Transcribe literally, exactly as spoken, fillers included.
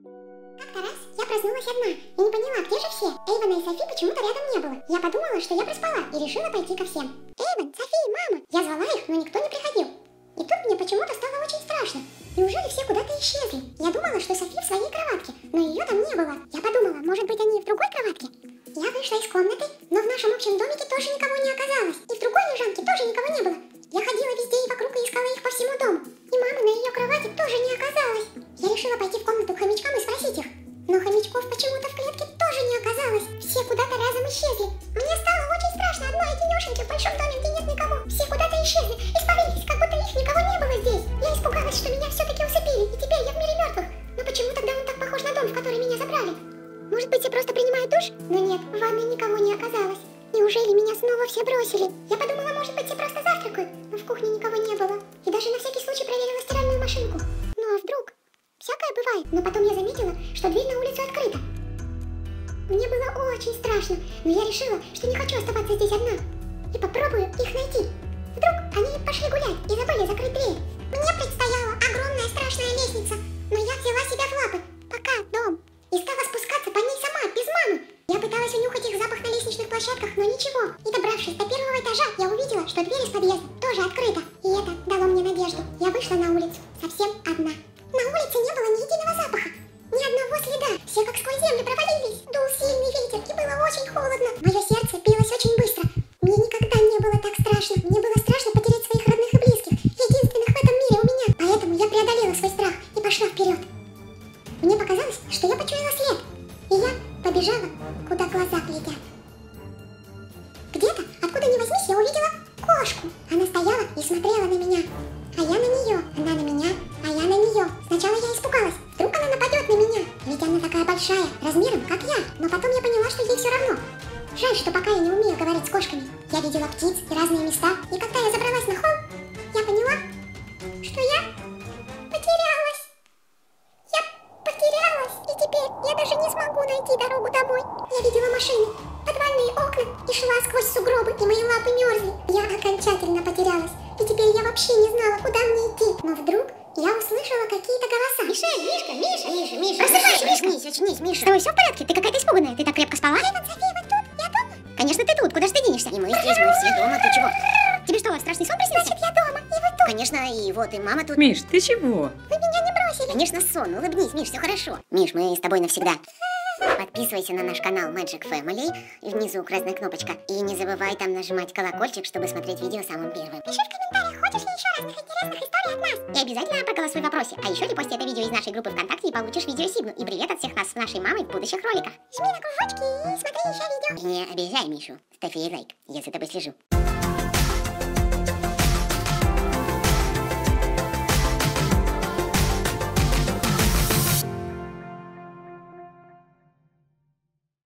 Как-то раз я проснулась одна и не поняла, где же все. Эйвена и Софи почему-то рядом не было. Я подумала, что я проспала и решила пойти ко всем. Эйвен, Софи, мама! Я звала их, но никто не приходил. И тут мне почему-то стало очень страшно. Неужели все куда-то исчезли? Я думала, что Софи в своей кроватке, но ее там не было. Я подумала, может быть, они в другой кроватке? Я вышла из комнаты, но в нашем общем домике тоже никого не оказалось. И в другой лежанке тоже никого не было. Я ходила везде и вокруг и искала их по всему дому. И мамы на ее кровати тоже не оказалось. Я решила пойти в комнату к хомячкам и спросить их. Но хомячков почему-то в клетке тоже не оказалось. Все куда-то разом исчезли. Мне стало очень страшно одной одинешеньке в большом доме, где нет никого. Все куда-то исчезли, испарились, как будто их никого не было здесь. Я испугалась, что меня все-таки усыпили, и теперь я в мире мертвых. Но почему тогда он так похож на дом, в который меня забрали? Может быть, я просто принимаю душ? Но нет, в ванной никого не оказалось. Неужели меня снова все бросили? Я подумала, может быть, все просто завтракают, но в кухне никого не было. И даже на всякий случай проверила стиральную машинку. Ну а вдруг? Всякое бывает. Но потом я заметила, что дверь на улицу открыта. Мне было очень страшно, но я решила, что не хочу оставаться здесь одна. И попробую их найти. Вдруг они пошли гулять и забыли закрыть дверь. Мне предстояла огромная страшная лестница, но я взяла себя в лапы. Пока, дом. И стала спускаться по ней сама, без мамы. Я пыталась унюхать их запах на лестничных площадках, но ничего. И добравшись до первого этажа, я увидела, что дверь из подъезда тоже открыта. И это дало мне надежду. Я вышла на улицу, совсем одна. На улице не было ни единого запаха, ни одного следа. Все как сквозь землю провалились. Дул сильный ветер, и было очень холодно. Мое сердце билось очень быстро. Мне никогда не было так страшно. Мне было страшно потерять своих родных и близких, единственных в этом мире у меня. Поэтому я преодолела свой страх и пошла вперед. Мне показалось, что я почуяла след. И я побежала, куда глаза глядят. Где-то, откуда ни возьмись, я увидела кошку. Она стояла и смотрела на меня. А я на нее, она на меня, а я на нее. Сначала я испугалась, вдруг она нападет на меня. Ведь она такая большая, размером как я. Но потом я поняла, что ей все равно. Жаль, что пока я не умею говорить с кошками. Я видела птиц и разные места. И когда я забралась на холм, я поняла, что я потерялась. Я потерялась, и теперь я даже не смогу найти дорогу домой. Я видела машины, подвальные окна и шла сквозь сугробы, и мои лапы мерзли. Я окончательно потерялась, и теперь я вообще не знала, куда мне идти. Но вдруг я услышала какие-то голоса. Мишель, Мишка, Миша, Миша, Миша. Просыпайся, Мишка. Очнись, очнись, Миша. С тобой все в порядке? Ты какая-то испуганная. Ты так крепко спала? Эйвен, Софи, вы тут? Я дома? Конечно, ты тут. Куда же ты денешься? И мы здесь, мы все дома. Ты чего? Тебе что, страшный сон приснился? Значит, я дома, и вы тут. Конечно, и вот, и мама тут. Миш, ты чего? Вы меня не бросили. Конечно, сон. Улыбнись, Миш, все хорошо. Миш, мы с тобой навсегда. Подписывайся на наш канал Magic Family. Внизу красная кнопочка. И не забывай там нажимать колокольчик, чтобы смотреть видео самым первым. Пиши в комментариях, хочешь ли еще разных интересных историй от нас. И обязательно проголосуй в вопросе. А еще репости это видео из нашей группы ВКонтакте и получишь видео Сигну. И привет от всех нас с нашей мамой в будущих роликах. Жми на кружочки и смотри еще видео. И не обижай Мишу. Ставь ей лайк. Я за тобой слежу.